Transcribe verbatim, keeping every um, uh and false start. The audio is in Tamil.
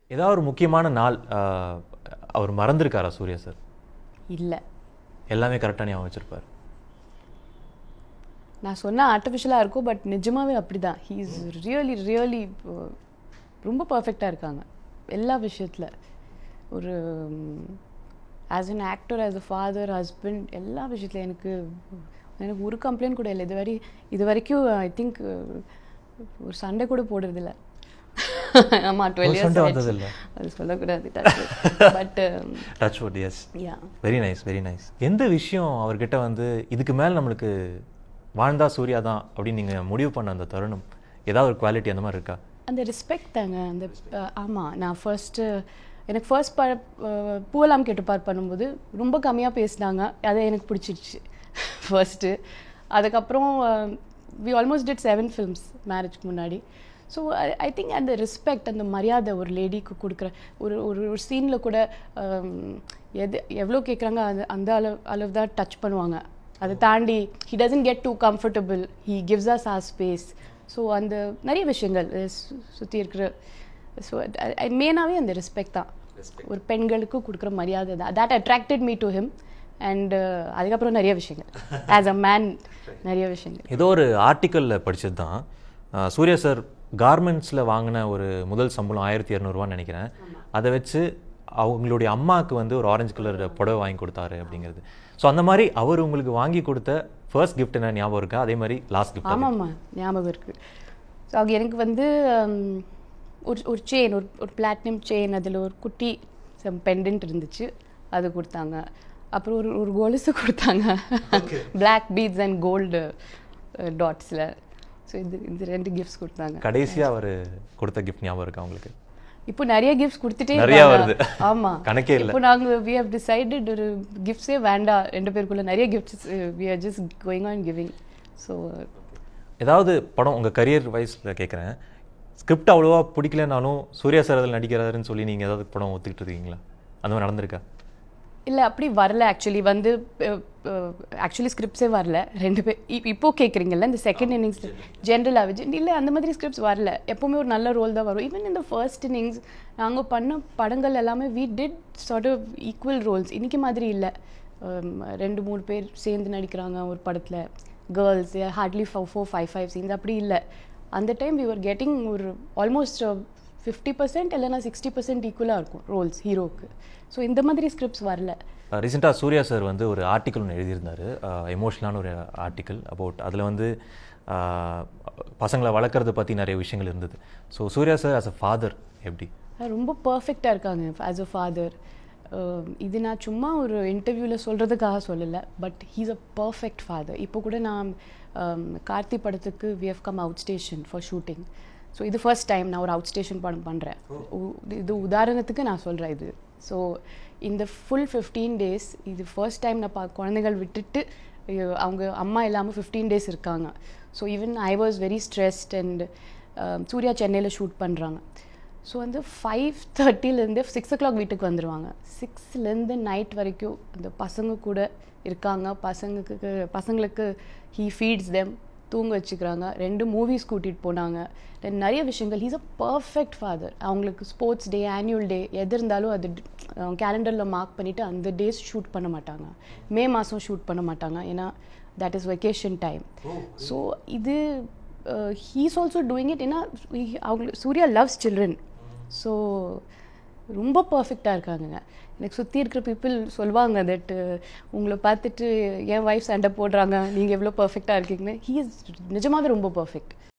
ஏதாவது ஒரு முக்கியமான நாள் அவர் மறந்துருக்காரா சூர்யா சார்? இல்லை, எல்லாமே கரெக்டாக ஞாபகம் வச்சிருப்பார். நான் சொன்னால் ஆர்டிஃபிஷியலாக இருக்கும், பட் நிஜமாகவே அப்படி தான். ஹீ இஸ் ரியலி ரியலி ரொம்ப பர்ஃபெக்டாக இருக்காங்க எல்லா விஷயத்தில். ஒரு as an actor, as a father, husband, எல்லா விஷயத்தில் எனக்கு எனக்கு ஒரு கம்ப்ளைண்ட் கூட இல்லை இது வரை இது வரைக்கும். ஐ திங்க் ஒரு சண்டை கூட போடுறதில்ல. ஆமாம், டுவெல் இயர்ஸ் வந்ததில்லை, அது சொல்லக்கூடாது. But touch wood. Yes, yeah, very nice, very nice. எந்த விஷயம் அவர்கிட்ட வந்து இதுக்கு மேலே நம்மளுக்கு வாழ்ந்தா சூர்யா தான் அப்படின்னு நீங்கள் முடிவு பண்ண அந்த தருணம், ஏதாவது ஒரு குவாலிட்டி அந்த மாதிரி இருக்கா? அந்த ரெஸ்பெக்ட் தாங்க. அந்த ஆமாம், நான் ஃபர்ஸ்ட்டு எனக்கு ஃபர்ஸ்ட் ப பூவெல்லாம் கேட்டுப்பார் பண்ணும்போது ரொம்ப கம்மியாக பேசினாங்க. அதை எனக்கு பிடிச்சிருச்சு ஃபர்ஸ்ட்டு. அதுக்கப்புறம் we almost did seven films மேரேஜ்க்கு முன்னாடி. ஸோ ஐ திங்க் அந்த ரெஸ்பெக்ட், அந்த மரியாதை ஒரு லேடிக்கு கொடுக்குற ஒரு ஒரு ஒரு சீனில் கூட எது எவ்வளோ கேட்குறாங்க அது அந்த அளவு அளவு தான் டச் பண்ணுவாங்க. அதை தாண்டி he doesn't get too comfortable, he gives us our space. So அந்த நிறைய விஷயங்கள் சுற்றி இருக்கிற. ஸோ மெயினாகவே அந்த ரெஸ்பெக்ட் தான், ஒரு பெண்களுக்கு கொடுக்குற மரியாதை தான். That attracted me to him. And அதுக்கப்புறம் நிறைய விஷயங்கள் ஆஸ் அ மேன், நிறைய விஷயங்கள். ஏதோ ஒரு ஆர்டிக்கலில் படித்தது தான், சூர்யா சார் கார்மெண்ட்ஸில் வாங்கின ஒரு முதல் சம்பளம் ஆயிரத்தி இரநூறுவான்னு நினைக்கிறேன். அதை வச்சு அவங்களுடைய அம்மாவுக்கு வந்து ஒரு ஆரஞ்சு கலர் புடவை வாங்கி கொடுத்தாரு அப்படிங்கிறது. ஸோ அந்த மாதிரி அவர் உங்களுக்கு வாங்கி கொடுத்த ஃபர்ஸ்ட் கிஃப்ட் என்ன ஞாபகம் இருக்கா? அதே மாதிரி லாஸ்ட் கிஃப்ட்? ஆமாம்மா, ஞாபகம் இருக்குது. ஸோ அவங்க எனக்கு வந்து ஒரு ஒரு செயின், ஒரு ஒரு பிளாட்டினம் செயின், அதில் ஒரு குட்டி பெண்டன்ட் இருந்துச்சு, அது கொடுத்தாங்க. அப்புறம் ஒரு ஒரு கொலுசு கொடுத்தாங்க, பிளாக் பீட்ஸ் அண்ட் கோல்டு டாட்ஸில். ஸோ இது இது ரெண்டு கிஃப்ட்ஸ் கொடுத்தாங்க. கடைசியாக அவர் கொடுத்த கிஃப்ட் ஞாபகம் இருக்கா உங்களுக்கு? இப்போ நிறைய கிஃப்ட்ஸ் கொடுத்துட்டே நிறைய வருது. ஆமாம், கணக்கே இல்லை. இப்போ நாங்கள் வி ஹவ் டிசைடட் ஒரு கிஃப்ட்ஸே வேண்டாம் ரெண்டு பேருக்குள்ள, நிறைய gifts we are just going on giving. So ஏதாவது படம் உங்கள் கரியர் வைஸில் கேட்குறேன், ஸ்கிரிப்ட் அவ்வளோவா பிடிக்கலனாலும் சூர்யா சார் அதில் நடிக்கிறாருன்னு சொல்லி நீங்கள் ஏதாவது படம் ஒத்துக்கிட்டு இருக்கீங்களா? அந்த மாதிரி நடந்திருக்கா? இல்லை, அப்படி வரல. ஆக்சுவலி வந்து ஆக்சுவலி ஸ்கிரிப்ட்ஸே வரல ரெண்டு பேர். இப்போ கேட்குறீங்கல்ல இந்த செகண்ட் இன்னிங்ஸ் ஜென்ரலாக இல்லை, அந்த மாதிரி ஸ்கிரிப்ட்ஸ் வரல. எப்போவுமே ஒரு நல்ல ரோல் தான் வரும். ஈவன் இந்த ஃபர்ஸ்ட் இன்னிங்ஸ் நாங்கள் பண்ண படங்கள் எல்லாமே we did sort of equal roles. இன்றைக்கி மாதிரி இல்லை, ரெண்டு மூணு பேர் சேர்ந்து நடிக்கிறாங்க ஒரு படத்தில், girls hardly four four five five scenes அப்படி இல்லை. அந்த டைம் வி வர் கெட்டிங் ஒரு ஆல்மோஸ்ட் ஃபிஃப்டி பர்சன்ட் இல்லைனா சிக்ஸ்டி பர்சன்ட் ஈக்குவலாக இருக்கும் ரோல்ஸ் ஹீரோக்கு. ஸோ இந்த மாதிரி ஸ்கிரிப்ட்ஸ் வரல. ரீசெண்டாக சூர்யா சார் வந்து ஒரு ஆர்டிக்கல் ஒன்று எழுதியிருந்தார், எமோஷ்னலான ஒரு ஆர்டிக்கல் அபவுட், அதில் வந்து பசங்களை வளர்க்குறத பற்றி நிறைய விஷயங்கள் இருந்தது. So Suriya sir as a father எப்படி? ரொம்ப பர்ஃபெக்டாக இருக்காங்க ஆஸ் அ ஃபாதர். இது நான் சும்மா ஒரு இன்டர்வியூவில் சொல்கிறதுக்காக சொல்லலை, but he's a perfect father. இப்போ கூட நான் கார்த்தி படத்துக்கு we have come out station for shooting. So இது ஃபர்ஸ்ட் டைம் நான் ஒரு அவுட் ஸ்டேஷன் படம் பண்ணுறேன். இது உதாரணத்துக்கு நான் சொல்கிறேன் இது. ஸோ இந்த ஃபுல் ஃபிஃப்டீன் டேஸ் இது ஃபர்ஸ்ட் டைம் நான் பா குழந்தைகள் விட்டுட்டு அவங்க அம்மா இல்லாமல் ஃபிஃப்டீன் டேஸ் இருக்காங்க. So even I was very stressed. And Suriya சென்னையில் ஷூட் பண்ணுறாங்க. ஸோ வந்து ஃபைவ் தேர்ட்டிலேருந்து சிக்ஸ் ஓ கிளாக் வீட்டுக்கு வந்துடுவாங்க. சிக்ஸ்லேருந்து நைட் வரைக்கும் அந்த பசங்க கூட இருக்காங்க. பசங்களுக்கு பசங்களுக்கு ஹீ ஃபீட்ஸ் தெம், தூங்க வச்சுக்கிறாங்க. ரெண்டு மூவிஸ் கூட்டிகிட்டு போனாங்க. தென் நிறைய விஷயங்கள். He's a perfect father. அவங்களுக்கு ஸ்போர்ட்ஸ் டே, ஆனுவல் டே எது இருந்தாலும் அது கேலண்டரில் மார்க் பண்ணிவிட்டு அந்த டேஸ் ஷூட் பண்ண மாட்டாங்க. மே மாதம் ஷூட் பண்ண மாட்டாங்க, ஏன்னா that is vacation time. So இது ஹீஸ் ஆல்சோ டூயிங் இட். ஏன்னா அவங்க சூர்யா லவ்ஸ் சில்ட்ரன். ஸோ ரொம்ப பர்ஃபெக்டாக இருக்காங்க. எனக்கு சுற்றி இருக்கிற பீப்புள் சொல்லுவாங்க தட் உங்களை பார்த்துட்டு என் ஒய்ஃப் சண்டை போடுறாங்க, நீங்கள் எவ்வளோ பர்ஃபெக்டாக இருக்கீங்கன்னு. ஹீ இஸ் நிஜமாகவே ரொம்ப பர்ஃபெக்ட்.